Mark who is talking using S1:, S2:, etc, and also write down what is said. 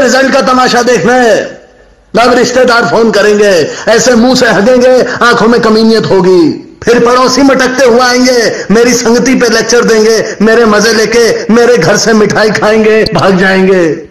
S1: Result का तमाशा देखना है। तब रिश्तेदार फोन करेंगे, ऐसे मुंह से हंसेंगे, आंखों में कमीनियत होगी। फिर पड़ोसी मटकते हुए आएंगे, मेरी संगति पे लेक्चर देंगे, मेरे मजे लेके मेरे घर से मिठाई खाएंगे, भाग जाएंगे।